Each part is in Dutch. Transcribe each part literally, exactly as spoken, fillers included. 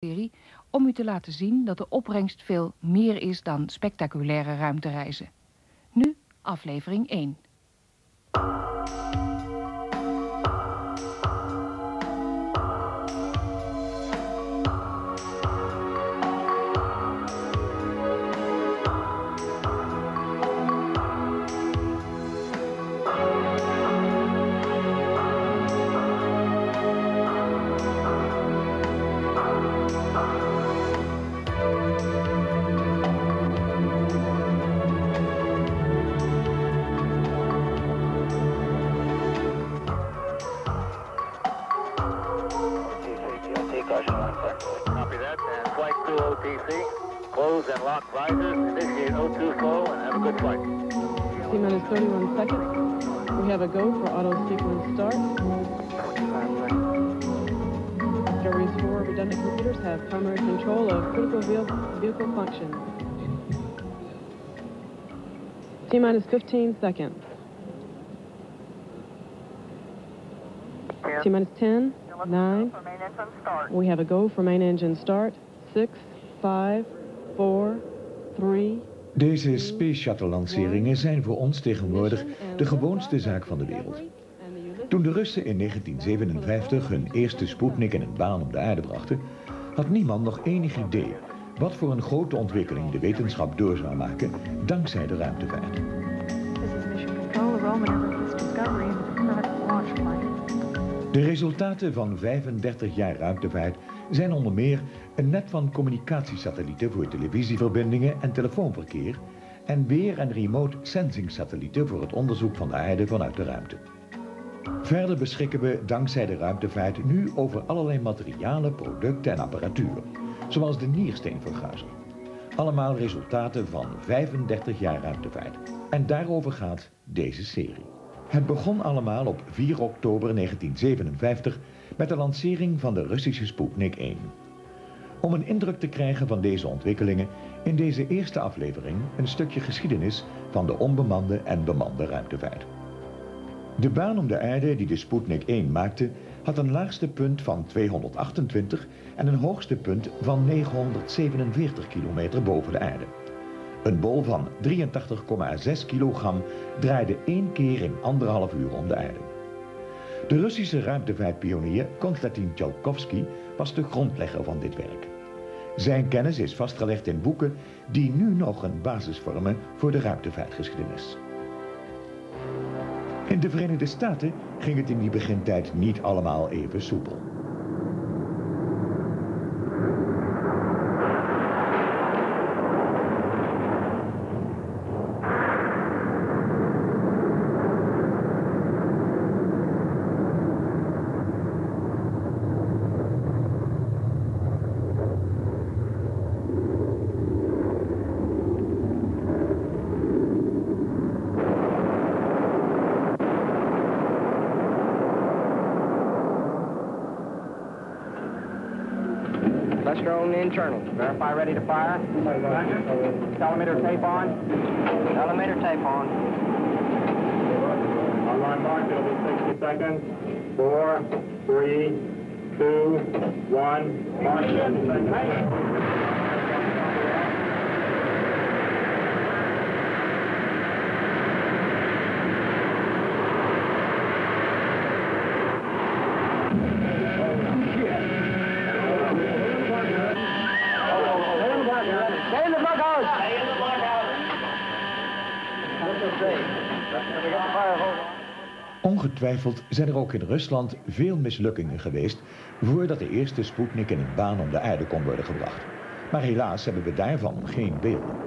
serie om u te laten zien dat de opbrengst veel meer is dan spectaculaire ruimtereizen. Nu aflevering één. Copy that, and flight two O T C. Close and lock risers, initiate O two flow, and have a good flight. T minus thirty-one seconds. We have a go for auto sequence start. Discovery's four redundant computers have primary control of critical vehicle, vehicle functions. T minus fifteen seconds. T minus ten, nine. We have a go for main engine start. six, five, four, three. Deze Space Shuttle lanceringen zijn voor ons tegenwoordig de gewoonste zaak van de wereld. Toen de Russen in negentien zevenenvijftig hun eerste Sputnik in een baan om de aarde brachten, had niemand nog enig idee wat voor een grote ontwikkeling de wetenschap door zou maken dankzij de ruimtevaart. De resultaten van vijfendertig jaar ruimtevaart zijn onder meer een net van communicatiesatellieten voor televisieverbindingen en telefoonverkeer en weer- en remote sensing satellieten voor het onderzoek van de aarde vanuit de ruimte. Verder beschikken we dankzij de ruimtevaart nu over allerlei materialen, producten en apparatuur, zoals de niersteenvergazer. Allemaal resultaten van vijfendertig jaar ruimtevaart. En daarover gaat deze serie. Het begon allemaal op vier oktober negentien zevenenvijftig met de lancering van de Russische Sputnik één. Om een indruk te krijgen van deze ontwikkelingen in deze eerste aflevering een stukje geschiedenis van de onbemande en bemande ruimtevaart. De baan om de aarde die de Sputnik één maakte had een laagste punt van tweehonderdachtentwintig en een hoogste punt van negenhonderdzevenenveertig kilometer boven de aarde. Een bol van drieëntachtig komma zes kilogram draaide één keer in anderhalf uur om de aarde. De Russische ruimtevaartpionier Konstantin Tsiolkovsky was de grondlegger van dit werk. Zijn kennis is vastgelegd in boeken die nu nog een basis vormen voor de ruimtevaartgeschiedenis. In de Verenigde Staten ging het in die begintijd niet allemaal even soepel. Drone internal. Verify ready to fire. Telemeter tape on. Telemeter tape on. Online mark, it'll be sixty seconds. Four, three, two, one. Mark sixty seconds. Ongetwijfeld zijn er ook in Rusland veel mislukkingen geweest voordat de eerste Sputnik in een baan om de aarde kon worden gebracht. Maar helaas hebben we daarvan geen beelden.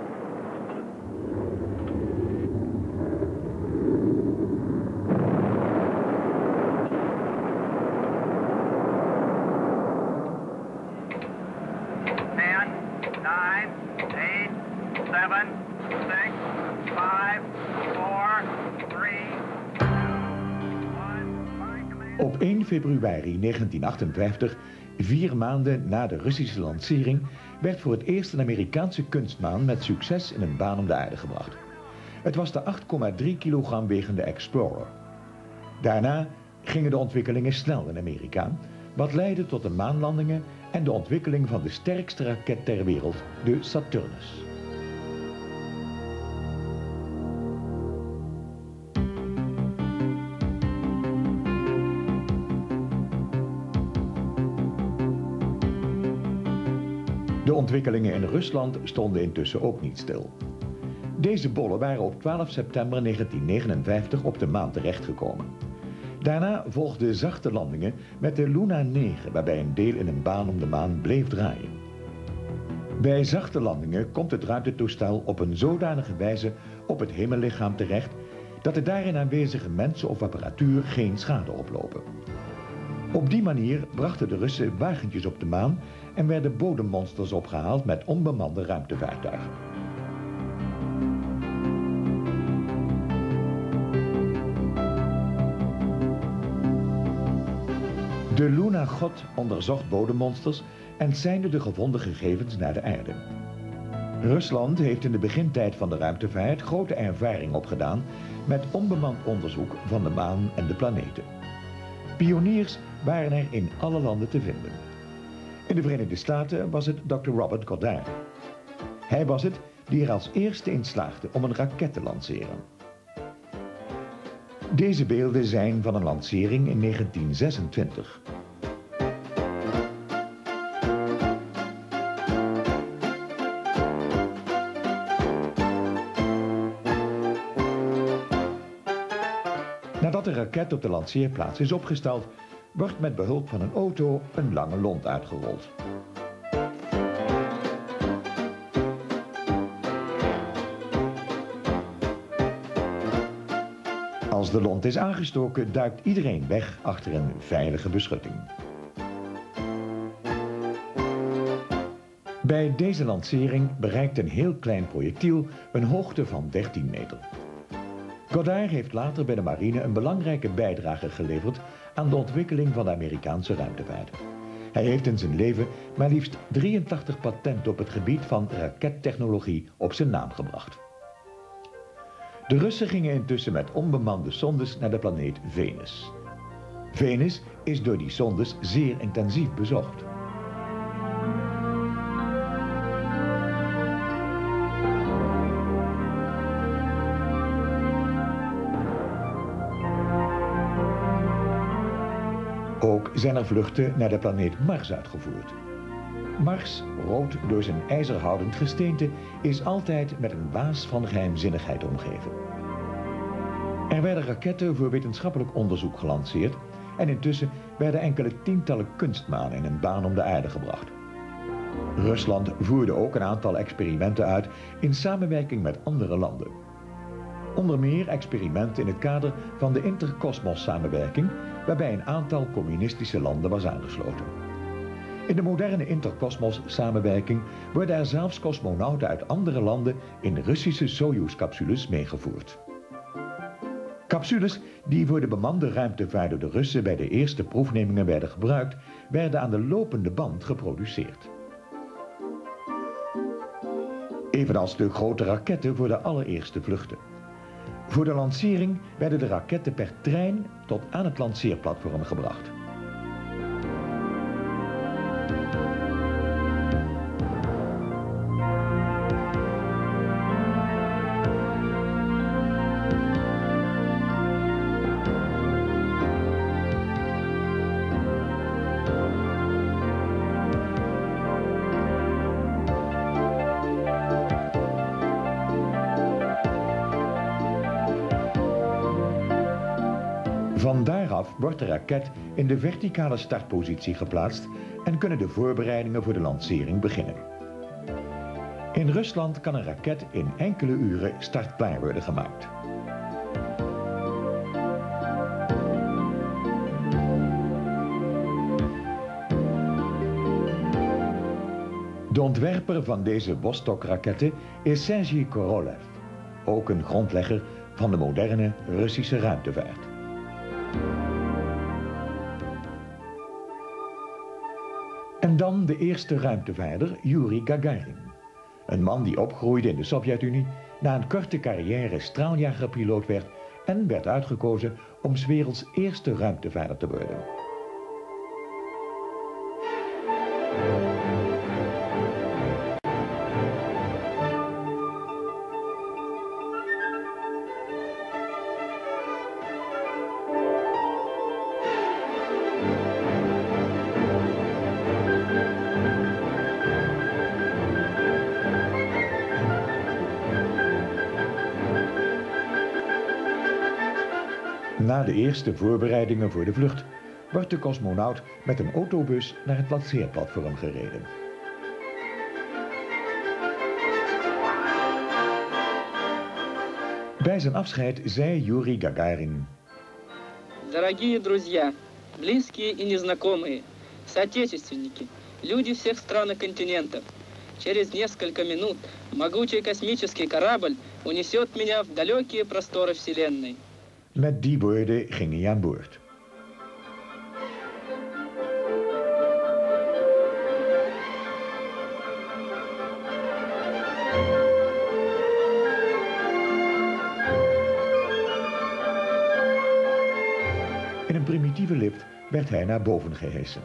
Op één februari negentien achtenvijftig, vier maanden na de Russische lancering, werd voor het eerst een Amerikaanse kunstmaan met succes in een baan om de aarde gebracht. Het was de acht komma drie kilogram wegende Explorer. Daarna gingen de ontwikkelingen snel in Amerika, wat leidde tot de maanlandingen en de ontwikkeling van de sterkste raket ter wereld, de Saturnus. De ontwikkelingen in Rusland stonden intussen ook niet stil. Deze bollen waren op twaalf september negentien negenenvijftig op de maan terechtgekomen. Daarna volgden zachte landingen met de Luna negen, waarbij een deel in een baan om de maan bleef draaien. Bij zachte landingen komt het ruimtetoestel op een zodanige wijze op het hemellichaam terecht dat de daarin aanwezige mensen of apparatuur geen schade oplopen. Op die manier brachten de Russen wagentjes op de maan en werden bodemmonsters opgehaald met onbemande ruimtevaartuigen. De Luna-god onderzocht bodemmonsters en seinde de gevonden gegevens naar de aarde. Rusland heeft in de begintijd van de ruimtevaart grote ervaring opgedaan met onbemand onderzoek van de maan en de planeten. Pioniers waren er in alle landen te vinden. In de Verenigde Staten was het dokter Robert Goddard. Hij was het die er als eerste in slaagde om een raket te lanceren. Deze beelden zijn van een lancering in negentien zesentwintig. Nadat de raket op de lanceerplaats is opgesteld, wordt met behulp van een auto een lange lont uitgerold. Als de lont is aangestoken, duikt iedereen weg achter een veilige beschutting. Bij deze lancering bereikt een heel klein projectiel een hoogte van dertien meter. Goddard heeft later bij de marine een belangrijke bijdrage geleverd aan de ontwikkeling van de Amerikaanse ruimtevaart. Hij heeft in zijn leven maar liefst drieëntachtig patenten op het gebied van rakettechnologie op zijn naam gebracht. De Russen gingen intussen met onbemande sondes naar de planeet Venus. Venus is door die sondes zeer intensief bezocht. Ook zijn er vluchten naar de planeet Mars uitgevoerd. Mars, rood door zijn ijzerhoudend gesteente, is altijd met een waas van geheimzinnigheid omgeven. Er werden raketten voor wetenschappelijk onderzoek gelanceerd en intussen werden enkele tientallen kunstmanen in een baan om de aarde gebracht. Rusland voerde ook een aantal experimenten uit in samenwerking met andere landen. Onder meer experimenten in het kader van de interkosmos-samenwerking, waarbij een aantal communistische landen was aangesloten. In de moderne interkosmos-samenwerking worden er zelfs cosmonauten uit andere landen in Russische Soyuz-capsules meegevoerd. Capsules die voor de bemande ruimtevaart door de Russen bij de eerste proefnemingen werden gebruikt, werden aan de lopende band geproduceerd. Evenals de grote raketten voor de allereerste vluchten. Voor de lancering werden de raketten per trein tot aan het lanceerplatform gebracht. Van daaraf wordt de raket in de verticale startpositie geplaatst en kunnen de voorbereidingen voor de lancering beginnen. In Rusland kan een raket in enkele uren startklaar worden gemaakt. De ontwerper van deze Vostok-raketten is Sergei Korolev, ook een grondlegger van de moderne Russische ruimtevaart. En dan de eerste ruimtevaarder, Joeri Gagarin. Een man die opgroeide in de Sovjet-Unie, na een korte carrière straaljagerpiloot werd en werd uitgekozen om 's werelds eerste ruimtevaarder te worden. Na de eerste voorbereidingen voor de vlucht wordt de cosmonaut met een autobus naar het lanceerplatform gereden. Bij zijn afscheid zei Yuri Gagarin: Дорогие друзья, близкие и незнакомые, соотечественники, люди всех стран и континентов, через несколько минут могучий космический корабль унесет меня в далекие просторы Вселенной. Met die woorden ging hij aan boord. In een primitieve lift werd hij naar boven gehesen.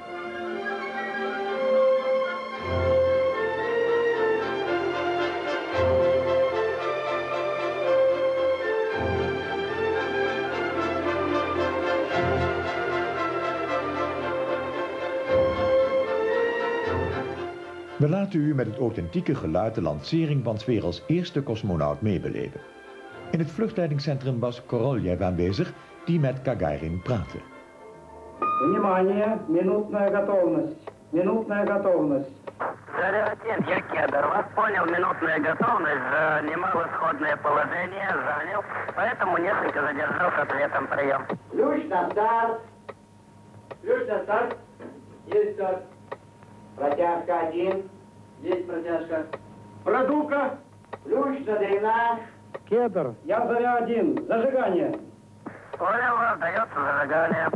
We laten u met het authentieke geluid de lancering van 's werelds eerste cosmonaut meebeleven. In het vluchtleidingscentrum was Koroljev aanwezig, die met Gagarin praatte. Внимание, минутная готовность. Минутная готовность. Зарядин, я Кедр. Вас понял, минутная готовность. Занимал исходное положение, занял. Поэтому несколько задержал с ответом прием. Ключ на старт. Ключ на старт. Есть старт. Протяжка один. Есть протяжка. Продувка. Ключ на дренаж. Кедр. Я заря один. Зажигание. Понял, дается зажигание.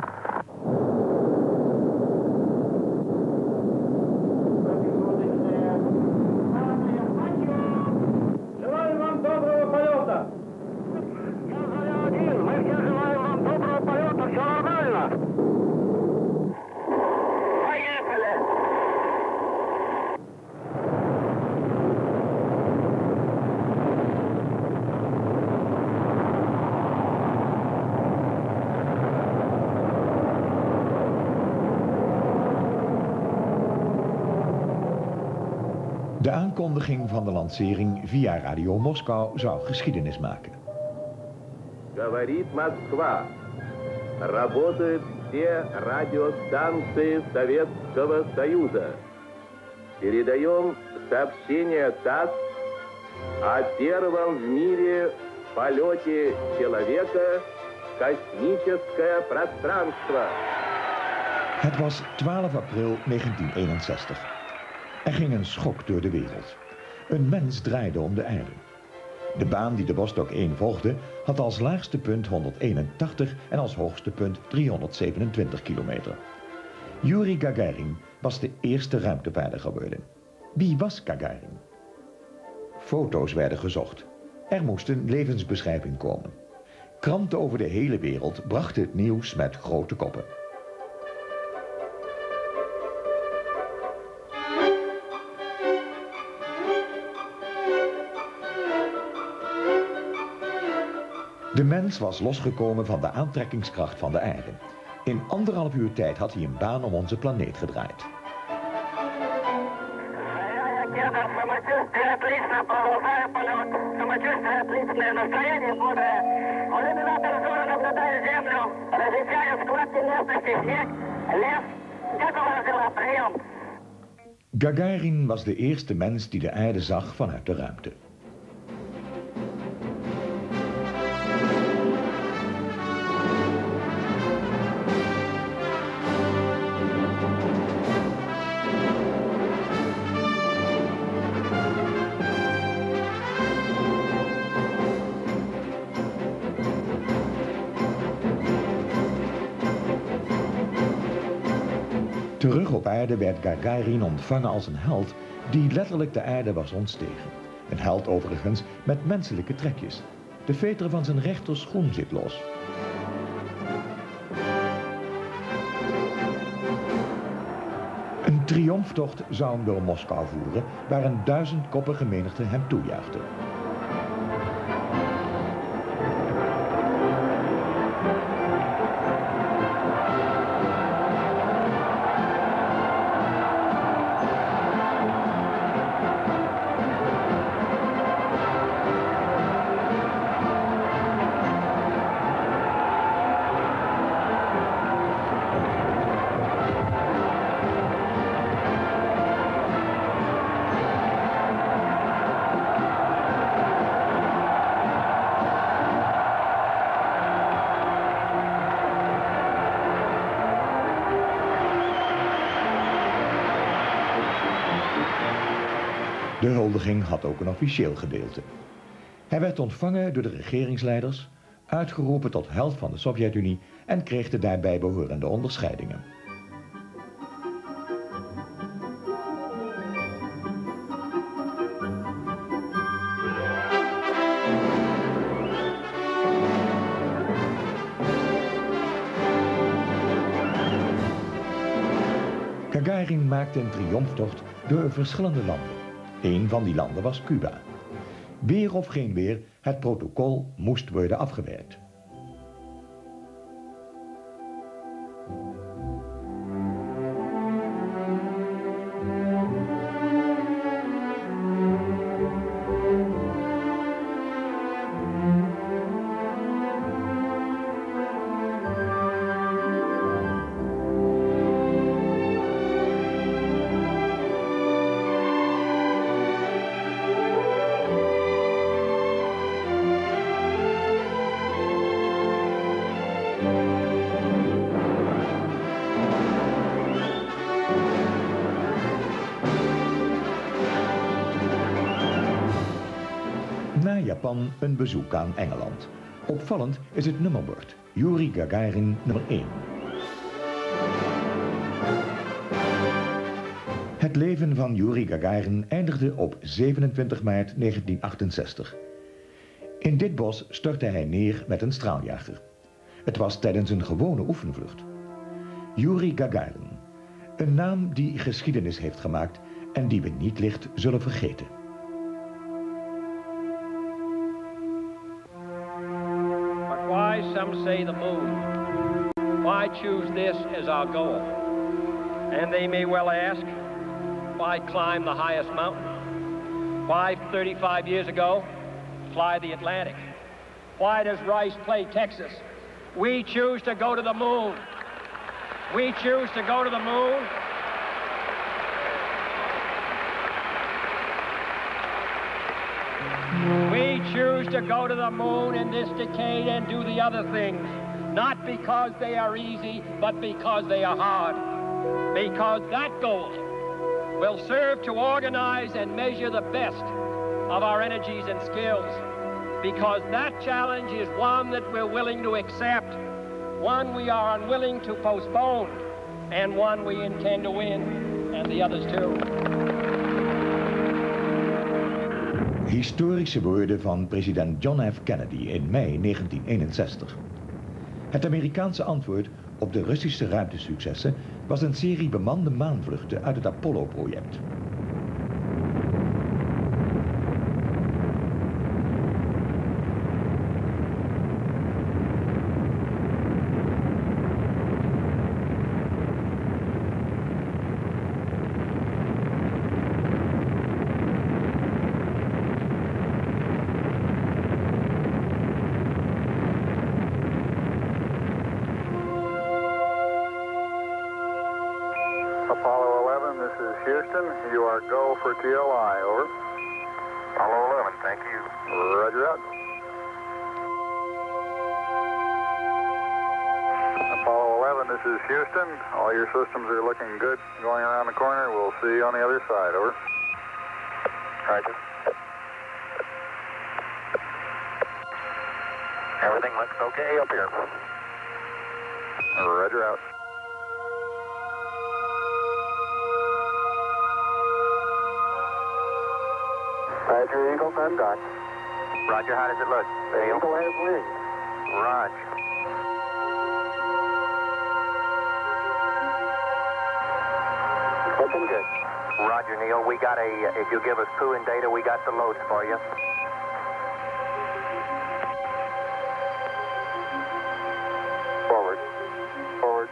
Желаю вам доброго полета. Я заря один. Мы все желаем вам доброго полета. Все нормально. Поехали. De aankondiging van de lancering via Radio Moskou zou geschiedenis maken. Говорит Москва. Работают все радиостанции Советского Союза. Передаем сообщение ТАСС о первом в мире полете человека в космическое пространство. Het was twaalf april negentienhonderdeenenzestig. Er ging een schok door de wereld. Een mens draaide om de aarde. De baan die de Vostok één volgde had als laagste punt honderdeenentachtig en als hoogste punt driehonderdzevenentwintig kilometer. Yuri Gagarin was de eerste ruimtevaarder geworden. Wie was Gagarin? Foto's werden gezocht. Er moest een levensbeschrijving komen. Kranten over de hele wereld brachten het nieuws met grote koppen. De mens was losgekomen van de aantrekkingskracht van de aarde. In anderhalf uur tijd had hij een baan om onze planeet gedraaid. Gagarin was de eerste mens die de aarde zag vanuit de ruimte. Terug op aarde werd Gagarin ontvangen als een held die letterlijk de aarde was ontstegen. Een held overigens met menselijke trekjes. De veter van zijn rechterschoen zit los. Een triomftocht zou hem door Moskou voeren, waar een duizendkoppige menigte hem toejuichte. De huldiging had ook een officieel gedeelte. Hij werd ontvangen door de regeringsleiders, uitgeroepen tot held van de Sovjet-Unie en kreeg de daarbij behorende onderscheidingen. Gagarin maakte een triomftocht door verschillende landen. Eén van die landen was Cuba. Weer of geen weer, het protocol moest worden afgewerkt. Na Japan een bezoek aan Engeland. Opvallend is het nummerbord. Yuri Gagarin nummer één. Het leven van Yuri Gagarin eindigde op zevenentwintig maart negentien achtenzestig. In dit bos stortte hij neer met een straaljager. Het was tijdens een gewone oefenvlucht. Yuri Gagarin. Een naam die geschiedenis heeft gemaakt en die we niet licht zullen vergeten. Why, some say the moon. Why choose this as our goal? And they may well ask, why climb the highest mountain? Why, thirty-five years ago, fly the Atlantic? Why does Rice play Texas? We choose to go to the moon. We choose to go to the moon. We choose to go to the moon in this decade and do the other things, not because they are easy, but because they are hard. Because that goal will serve to organize and measure the best of our energies and skills. Because that challenge is one that we're willing to accept, one we are unwilling to postpone, and one we intend to win, and the others too. Historische woorden van president John F. Kennedy in mei negentien eenenzestig. Het Amerikaanse antwoord op de Russische ruimtesuccessen was een serie bemande maanvluchten uit het Apollo-project. Apollo eleven, this is Houston. You are go for T L I, over. Apollo eleven, thank you. Roger out. Apollo eleven, this is Houston. All your systems are looking good going around the corner. We'll see you on the other side, over. Roger. Everything looks okay up here. Roger out. Roger, Eagle, contact. Roger, how does it look? The Eagle has wings. Roger. Looking good. Roger, Neil. We got a, if you give us crew and data, we got the loads for you. Forward. Forward.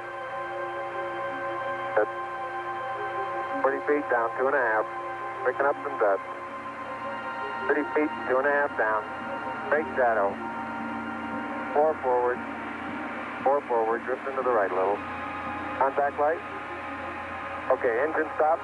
Good. forty feet down, two and a half. Picking up some dust. thirty feet, two and a half down. Straight shadow. Four forward. Four forward, drifting to the right a little. Contact light. Okay, engine stop.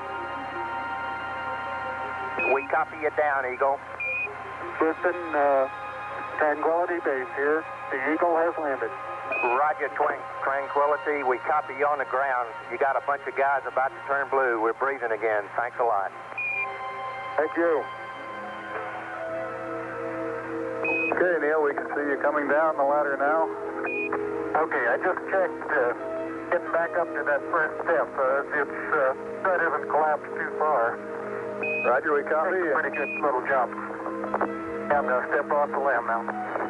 We copy you down, Eagle. Houston, uh, Tranquility Base here. The Eagle has landed. Roger, Twan- Tranquility. We copy you on the ground. You got a bunch of guys about to turn blue. We're breathing again. Thanks a lot. Thank you. Okay, Neil, we can see you coming down the ladder now. Okay, I just checked, uh, getting back up to that first step. Uh, it's, uh, that hasn't collapsed too far. Roger, we copy. That's a pretty good little jump. I'm gonna step off the limb now.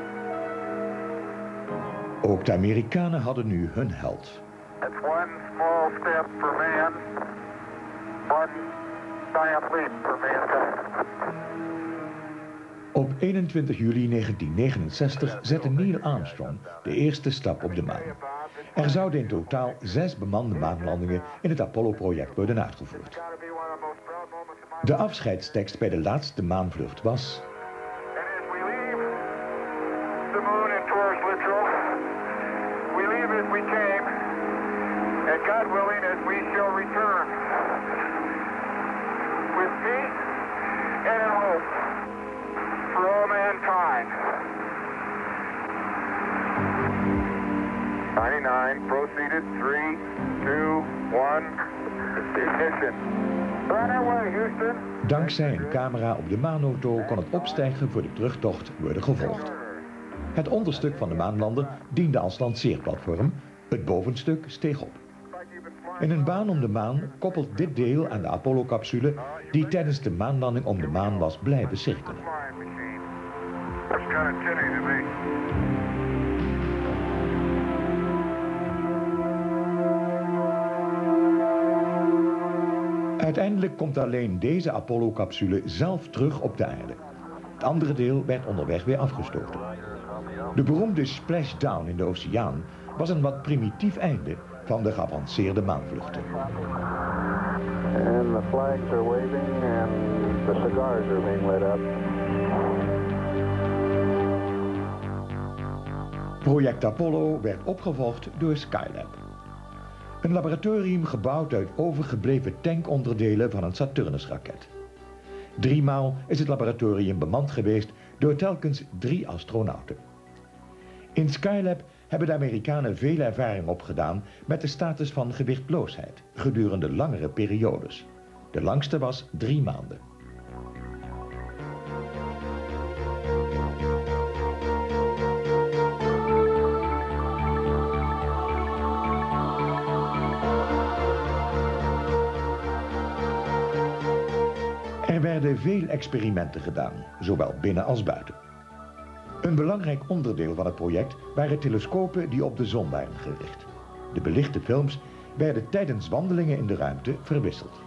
Ook de Amerikanen hadden nu hun held. That's one small step for man, one giant leap for mankind. Op eenentwintig juli negentien negenenzestig zette Neil Armstrong de eerste stap op de maan. Er zouden in totaal zes bemande maanlandingen in het Apollo-project worden uitgevoerd. De afscheidstekst bij de laatste maanvlucht was: The moon and towards Littrell, we leave as we came, and God willing as we shall return, with peace and in hope for all mankind. ninety-nine, proceeded, three, two, one, ignition. Right away, Houston. Dankzij een camera op de maanauto kon het opstijgen voor de terugtocht worden gevolgd. Het onderstuk van de maanlander diende als lanceerplatform, het bovenstuk steeg op. In een baan om de maan koppelt dit deel aan de Apollo-capsule die tijdens de maanlanding om de maan was blijven cirkelen. Uiteindelijk komt alleen deze Apollo-capsule zelf terug op de aarde. Het andere deel werd onderweg weer afgestoten. De beroemde splashdown in de oceaan was een wat primitief einde van de geavanceerde maanvluchten. And the flags are waving and the cigars are being lit up. Project Apollo werd opgevolgd door Skylab. Een laboratorium gebouwd uit overgebleven tankonderdelen van een Saturnus-raket. Driemaal is het laboratorium bemand geweest door telkens drie astronauten. In Skylab hebben de Amerikanen veel ervaring opgedaan met de status van gewichtloosheid gedurende langere periodes. De langste was drie maanden. Er werden veel experimenten gedaan, zowel binnen als buiten. Een belangrijk onderdeel van het project waren telescopen die op de zon waren gericht. De belichte films werden tijdens wandelingen in de ruimte verwisseld.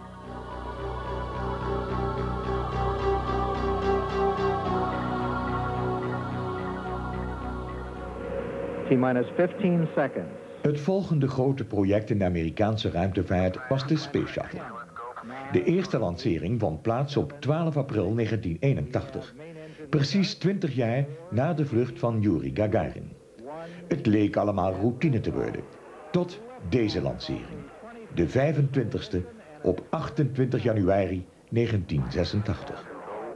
T-minus fifteen seconds. Het volgende grote project in de Amerikaanse ruimtevaart was de Space Shuttle. De eerste lancering vond plaats op twaalf april negentien eenentachtig. Precies twintig jaar na de vlucht van Yuri Gagarin. Het leek allemaal routine te worden. Tot deze lancering. De vijfentwintigste op achtentwintig januari negentien zesentachtig.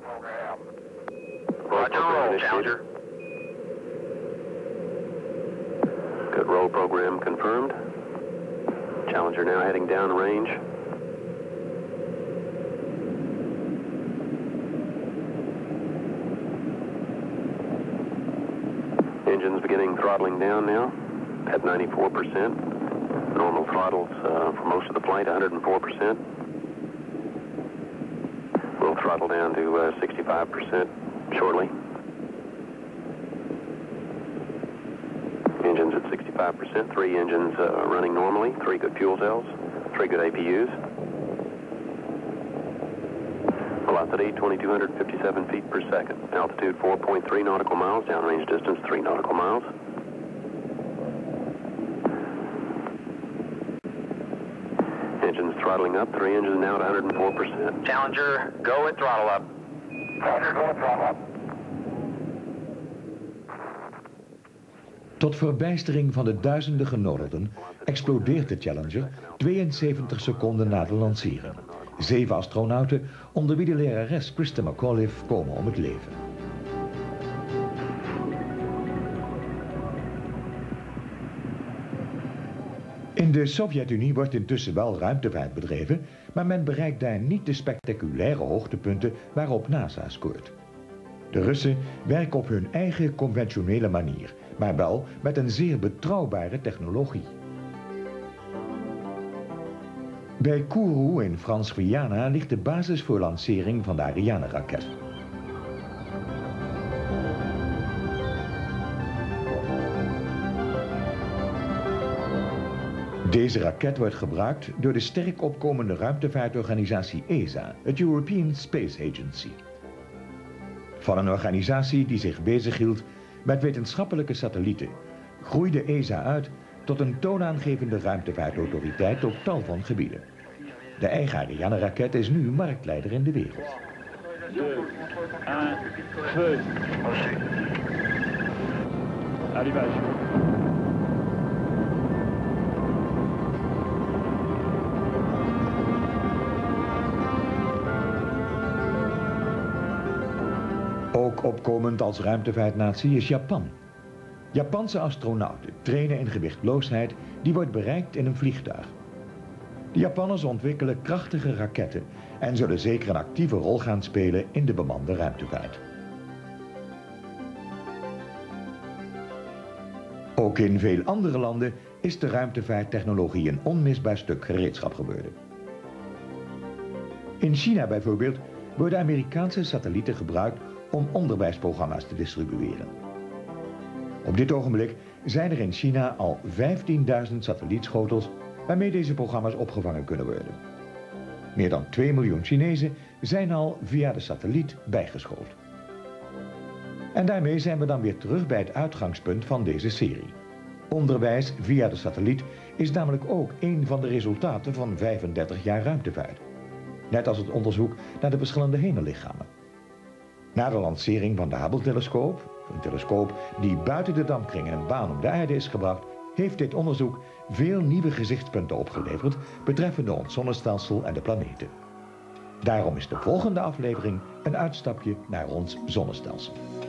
Roger, roll, Challenger. Good roll program confirmed. Challenger now heading downrange. Engines beginning throttling down now at ninety-four percent. Normal throttles uh, for most of the flight, one hundred four percent. We'll throttle down to uh, sixty-five percent shortly. Engines at sixty-five percent, three engines uh, running normally, three good fuel cells, three good A P Us. Velocity twenty-two fifty-seven feet per second. Altitude four point three nautical miles. Downrange distance three nautical miles. Engines throttling up. Three engines now at one hundred four percent. Challenger, go at throttle up. Challenger, go at throttle up. Tot verbijstering van de duizenden genodderden explodeert de Challenger tweeënzeventig seconden na de lancering. Zeven astronauten, onder wie de lerares Christa McAuliffe, komen om het leven. In de Sovjet-Unie wordt intussen wel ruimtevaart bedreven, maar men bereikt daar niet de spectaculaire hoogtepunten waarop NASA scoort. De Russen werken op hun eigen conventionele manier, maar wel met een zeer betrouwbare technologie. Bij Kourou in Frans-Guyana ligt de basis voor lancering van de Ariane-raket. Deze raket wordt gebruikt door de sterk opkomende ruimtevaartorganisatie E S A, het European Space Agency. Van een organisatie die zich bezighield met wetenschappelijke satellieten, groeide E S A uit tot een toonaangevende ruimtevaartautoriteit op tal van gebieden. De eigen Ariane-raket is nu marktleider in de wereld. Ook opkomend als ruimtevaartnatie is Japan. Japanse astronauten trainen in gewichtloosheid die wordt bereikt in een vliegtuig. De Japanners ontwikkelen krachtige raketten en zullen zeker een actieve rol gaan spelen in de bemande ruimtevaart. Ook in veel andere landen is de ruimtevaarttechnologie een onmisbaar stuk gereedschap geworden. In China bijvoorbeeld worden Amerikaanse satellieten gebruikt om onderwijsprogramma's te distribueren. Op dit ogenblik zijn er in China al vijftienduizend satellietschotels waarmee deze programma's opgevangen kunnen worden. Meer dan twee miljoen Chinezen zijn al via de satelliet bijgeschoold. En daarmee zijn we dan weer terug bij het uitgangspunt van deze serie. Onderwijs via de satelliet is namelijk ook een van de resultaten van vijfendertig jaar ruimtevaart. Net als het onderzoek naar de verschillende hemellichamen. Na de lancering van de Hubble-telescoop, een telescoop die buiten de dampkring in een baan om de aarde is gebracht, heeft dit onderzoek veel nieuwe gezichtspunten opgeleverd betreffende ons zonnestelsel en de planeten. Daarom is de volgende aflevering een uitstapje naar ons zonnestelsel.